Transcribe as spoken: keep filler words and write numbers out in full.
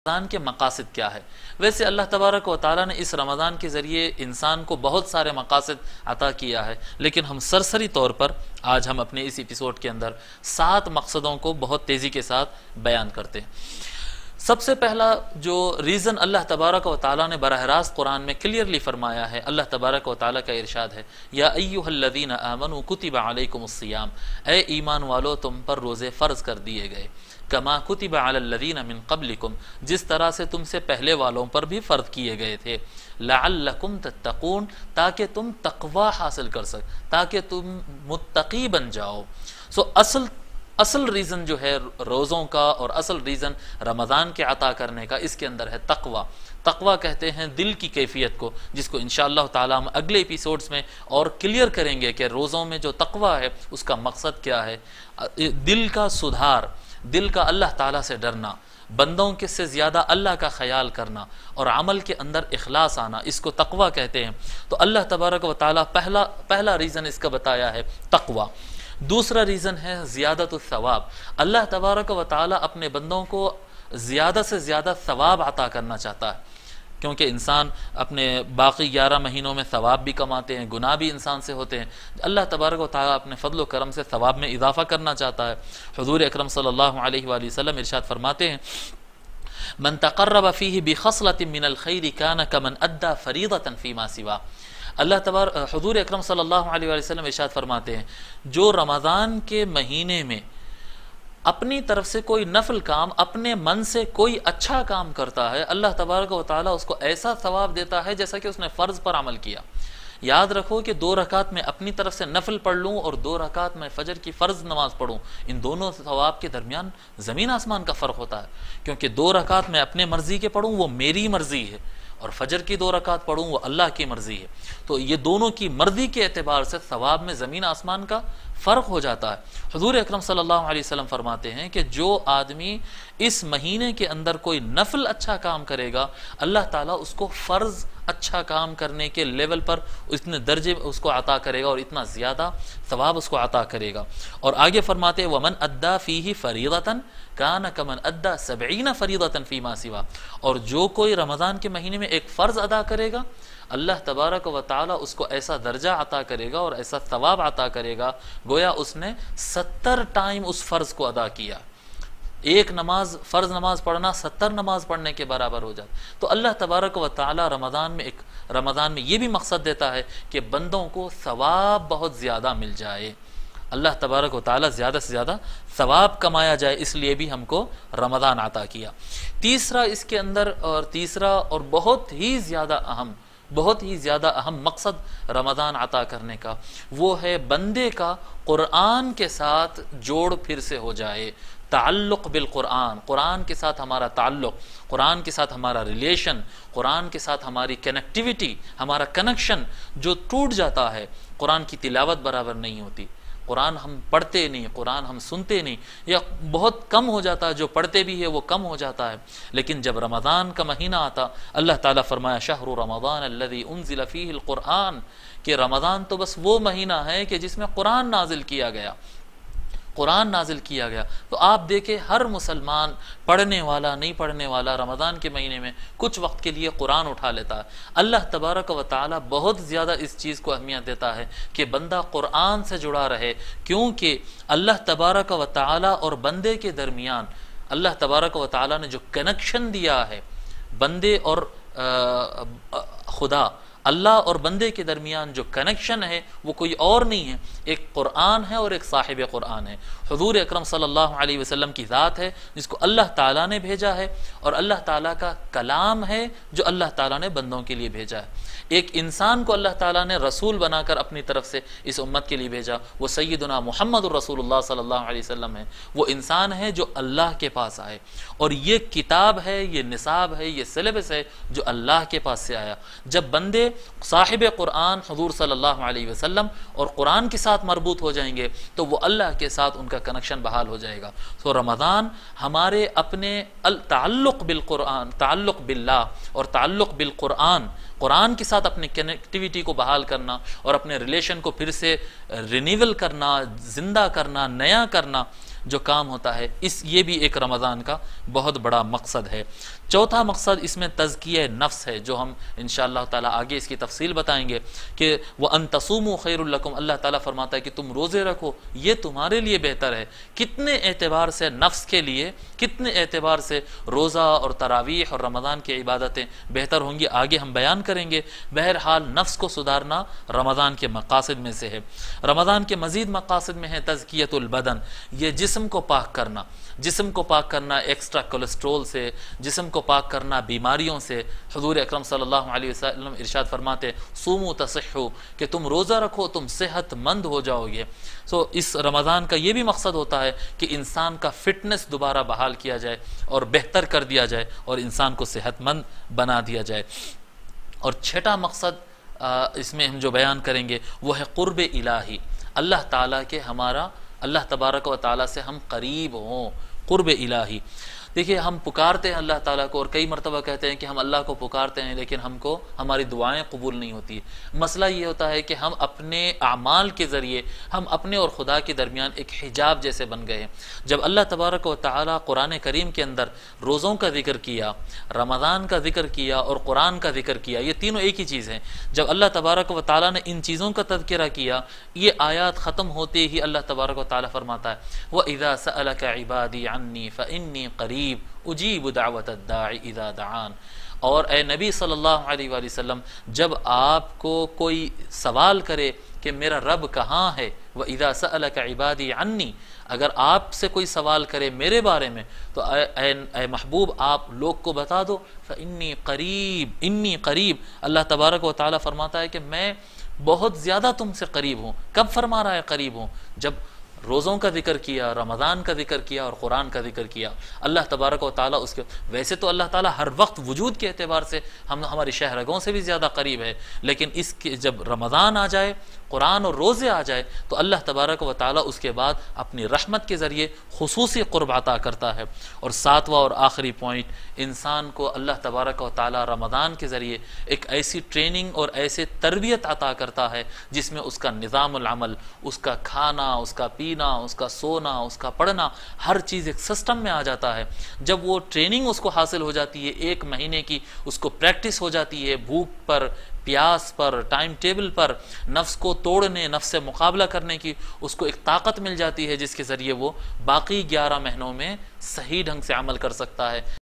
रमज़ान के मकासद क्या है। वैसे अल्लाह तबारक व तआला ने इस रमज़ान के ज़रिए इंसान को बहुत सारे मकासद अता किया है, लेकिन हम सरसरी तौर पर आज हम अपने इस एपिसोड के अंदर सात मकसदों को बहुत तेज़ी के साथ बयान करते हैं। सबसे पहला जो रीज़न अल्लाह तबारक व तआला ने बराह रास्त कुरान में क्लियरली फरमाया है, अल्लाह तबारक व तआला का इरशाद है, या अय्युहल्लज़ीना आमनू कुतिबा अलैकुमुस्सियाम, ए ईमान वालो तुम पर रोज़े फ़र्ज कर दिए गए, कमा कुतिबा अलल्लज़ीना मिन क़ब्लिकुम, जिस तरह से तुमसे पहले वालों पर भी फ़र्ज किए गए थे, लअल्लकुम तत्तक़ून, ताकि तुम तक़वा हासिल कर सक, ताकि तुम मुत्तक़ी बन जाओ। सो असल असल रीज़न जो है रोज़ों का और असल रीज़न रमज़ान के अता करने का इसके अंदर है तक़वा। तक़वा कहते हैं दिल की कैफियत को, जिसको इंशाअल्लाह ताला हम अगले एपिसोड्स में और क्लियर करेंगे कि रोज़ों में जो तक़वा है उसका मकसद क्या है। दिल का सुधार, दिल का अल्लाह ताला से डरना, बंदों के से ज़्यादा अल्लाह का ख्याल करना और अमल के अंदर इखलास आना, इसको तक़वा कहते हैं। तो अल्लाह तबारक व तआला पहला पहला रीज़न इसका बताया है तक़वा। दूसरा रीज़न है ज़ियादतुस सवाब। अल्लाह तबारक व तआला अपने बंदों को ज़्यादा से ज़्यादा सवाब अता करना चाहता है, क्योंकि इंसान अपने बाकी ग्यारह महीनों में सवाब भी कमाते हैं, गुनाह भी इंसान से होते हैं। अल्लाह तबारक व तआला अपने फضल व करम से सवाब में इजाफ़ा करना चाहता है। हुज़ूर अकरम सल्लल्लाहु अलैहि वसल्लम इरशाद फरमाते हैं, मन तक़र्रब फ़ीही बिख़स्लतिन मिनल ख़ैरि कान कमन अद्दा फ़रीदतन फ़ीमा सिवा। अल्लाह तबार हुज़ूर अकरम सल्लल्लाहु अलैहि वसल्लम इरशाद फरमाते हैं, जो रमज़ान के महीने में अपनी तरफ से कोई नफल काम, अपने मन से कोई अच्छा काम करता है, अल्लाह तबारक व तआला उसको ऐसा सवाब देता है जैसा कि उसने फ़र्ज़ पर अमल किया। याद रखो कि दो रकात में अपनी तरफ से नफल पढ़ लूँ और दो रकात में फ़जर की फ़र्ज़ नमाज पढ़ूँ, इन दोनों सवाब के दरमियान ज़मीन आसमान का फ़र्क होता है। क्योंकि दो रकात में अपने मर्ज़ी के पढ़ूँ वो मेरी मर्ज़ी है, और फजर की दो रकात पढ़ूँ वो अल्लाह की मर्ज़ी है। तो ये दोनों की मर्ज़ी के एतबार से सवाब में ज़मीन आसमान का फ़र्क हो जाता है। हुज़ूर अकरम सल्लल्लाहु अलैहि वसल्लम फरमाते हैं कि जो आदमी इस महीने के अंदर कोई नफल अच्छा काम करेगा, अल्लाह ताला उसको फ़र्ज़ अच्छा काम करने के लेवल पर इतने दर्जे उसको अता करेगा और इतना ज़्यादा सवाब उसको अता करेगा। और आगे फरमाते वमन अद्दा फ़ीही फ़रीदतन कान कमन अद्दा सबईन फ़रीदतन फ़ीमा सिवा, और जो कोई रमज़ान के महीने में एक फ़र्ज़ अदा करेगा, अल्लाह तबारक व तआला उसको ऐसा दर्जा अता करेगा और ऐसा सवाब अता करेगा गोया उसने सत्तर टाइम उस फ़र्ज़ को अदा किया। एक नमाज फ़र्ज़ नमाज पढ़ना सत्तर नमाज पढ़ने के बराबर हो जाता। तो अल्लाह तबारक व तआला रमज़ान में एक रमज़ान में ये भी मकसद देता है कि बंदों को सवाब बहुत ज़्यादा मिल जाए, अल्लाह तबारक व तआला ज़्यादा से ज़्यादा सवाब कमाया जाए, इसलिए भी हमको रमज़ान अता किया। तीसरा इसके अंदर और तीसरा और बहुत ही ज़्यादा अहम बहुत ही ज़्यादा अहम मकसद रमज़ान अता करने का वो है बंदे का कुरान के साथ जोड़ फिर से हो जाए, ताल्लुक़ बिल कुरान, कुरान के साथ हमारा ताल्लुक़, कुरान के साथ हमारा रिलेशन, कुरान के साथ हमारी कनेक्टिविटी, हमारा कनेक्शन जो टूट जाता है। कुरान की तिलावत बराबर नहीं होती, कुरान हम पढ़ते नहीं, कुरान हम सुनते नहीं, या बहुत कम हो जाता है, जो पढ़ते भी है वो कम हो जाता है। लेकिन जब रमज़ान का महीना आता, अल्लाह ताला फरमाया शहरु रमज़ान अल्लज़ी उन्ज़िल फ़ीहिल कुरान, कि रमज़ान तो बस वो महीना है कि जिसमें कुरान नाजिल किया गया, कुरान नाजिल किया गया। तो आप देखें हर मुसलमान, पढ़ने वाला नहीं पढ़ने वाला, रमज़ान के महीने में कुछ वक्त के लिए कुरान उठा लेता है। अल्लाह तबारक व तआला बहुत ज़्यादा इस चीज़ को अहमियत देता है कि बंदा कुरान से जुड़ा रहे, क्योंकि अल्लाह तबारक व तआला और बंदे के दरमियान अल्लाह तबारक व तआला ने जो कनेक्शन दिया है, बंदे और आ, खुदा, अल्लाह और बंदे के दरमियान जो कनेक्शन है वो कोई और नहीं है, एक कुरान है और एक साहिब कुरान है। हुज़ूर अकरम सल्लल्लाहु अलैहि वसल्लम की ज़ात है जिसको अल्लाह ताला ने भेजा है, और अल्लाह ताला का कलाम है जो अल्लाह ताला ने बंदों के लिए भेजा है। एक इंसान को अल्लाह ताला ने रसूल बनाकर अपनी तरफ से इस उम्मत के लिए भेजा, वो सय्यदुना मुहम्मदुर रसूलुल्लाह सल्लल्लाहु अलैहि वसल्लम है। वो इंसान है जो अल्लाह के पास आए, और ये किताब है, ये निसाब है, ये सिलेबस है जो अल्लाह के पास से आया। जब बंदे साहिब कुरान हुज़ूर सल्लल्लाहु अलैहि वसल्लम और कुरान के साथ मरबूत हो जाएंगे तो वो अल्लाह के साथ उनका कनेक्शन बहाल हो जाएगा। तो रमज़ान हमारे अपने अल ताल्लुक़ बिल कुरान, ताल्लुक़ बिल्लाह और ताल्लुक़ बिल कुरान, कुरान के साथ अपनी कनेक्टिविटी को बहाल करना और अपने रिलेशन को फिर से रिन्यूअल करना, जिंदा करना, नया करना, जो काम होता है, इस ये भी एक रमज़ान का बहुत बड़ा मकसद है। चौथा मकसद इसमें तज़किया नफ्स है, जो हम इंशाअल्लाह ताला आगे इसकी तफसील बताएंगे कि वह अन तसूमु खैरुल लकुम, अल्लाह ताला फरमाता है कि तुम रोज़े रखो, ये तुम्हारे लिए बेहतर है। कितने एतबार से नफ्स के लिए, कितने एतबार से रोज़ा और तरावीह और रमज़ान की इबादतें बेहतर होंगी, आगे हम बयान करेंगे। बहरहाल नफ्स को सुधारना रमज़ान के मकासद में से है। रमज़ान के मज़ीद मकासद में है तज़कियतुल बदन, ये जिस्म को पाक करना, जिस्म को पाक करना एक्स्ट्रा कोलेस्ट्रोल से, जिस्म को पाक करना बीमारियों से। हुज़ूर अकरम सल्लल्लाहु अलैहि वसल्लम इरशाद फरमाते सूमू तसिहू, कि तुम रोज़ा रखो तुम सेहतमंद हो जाओगे। सो इस रमज़ान का ये भी मकसद होता है कि इंसान का फिटनेस दोबारा बहाल किया जाए और बेहतर कर दिया जाए और इंसान को सेहतमंद बना दिया जाए। और छठा मकसद इसमें हम जो बयान करेंगे वो है क़ुर्ब इलाही, अल्लाह ताला के हमारा अल्लाह तबारक व ताला से हम करीब हों। क़ुर्ब इलाही, देखिए हम पुकारते हैं अल्लाह ताला को और कई मरतबा कहते हैं कि हम अल्लाह को पुकारते हैं लेकिन हमको हमारी दुआएं कबूल नहीं होती। मसला ये होता है कि हम अपने आमाल के ज़रिए हम अपने और खुदा के दरमियान एक हिजाब जैसे बन गए हैं। जब अल्लाह तबारक व तआला कुरान करीम के अंदर रोज़ों का जिक्र किया, रमज़ान का जिक्र किया और कुरान का जिक्र किया, ये तीनों एक ही चीज़ हैं। जब अल्लाह तबारक व तआला ने इन चीज़ों का तज़किरा किया, ये आयात ख़त्म होते ही अल्लाह तबारक व तआला फरमाता है व इज़ा सअलका इबादी अन्नी फ़इन्नी क़रीब उजीब दावत दाई इज़ा दान। और ए नबी सल्लल्लाहु अलैहि वसल्लम, जब आपको कोई सवाल करे कि मेरा रब कहाँ है, व इज़ा सअलका इबादी अन्नी, अगर आपसे कोई सवाल करे मेरे बारे में तो ए महबूब आप लोग को बता दो फ़इन्नी क़रीब, इन्नी क़रीब। अल्लाह तबारक व तआला फरमाता है कि मैं बहुत ज़्यादा तुमसे करीब हूँ। कब फरमा रहा है करीब हूँ? जब रोज़ों का जिक्र किया, रमज़ान का जिक्र किया और कुरान का जिक्र किया। अल्लाह तबारक व तआला उसके, वैसे तो अल्लाह ताला हर वक्त वजूद के एतबार से हम हमारी शहरगों से भी ज़्यादा करीब है, लेकिन इसके जब रमज़ान आ जाए, कुरान और रोज़े आ जाए तो अल्लाह तबारक व तआला उसके बाद अपनी रहमत के ज़रिए खुसूसी क़ुर्ब अता करता है। और सातवां और आखिरी पॉइंट, इंसान को अल्लाह तबारक व तआला रमज़ान के ज़रिए एक ऐसी ट्रेनिंग और ऐसे तरबियत अता करता है जिसमें उसका निज़ामुल अमल, उसका खाना, उसका पीना, उसका सोना, उसका पढ़ना, हर चीज़ एक सिस्टम में आ जाता है। जब वो ट्रेनिंग उसको हासिल हो जाती है, एक महीने की उसको प्रैक्टिस हो जाती है, भूख पर, प्यास पर, टाइम टेबल पर, नफ्स को तोड़ने, नफ्स से मुकाबला करने की उसको एक ताकत मिल जाती है जिसके ज़रिए वो बाकी ग्यारह महीनों में सही ढंग से अमल कर सकता है।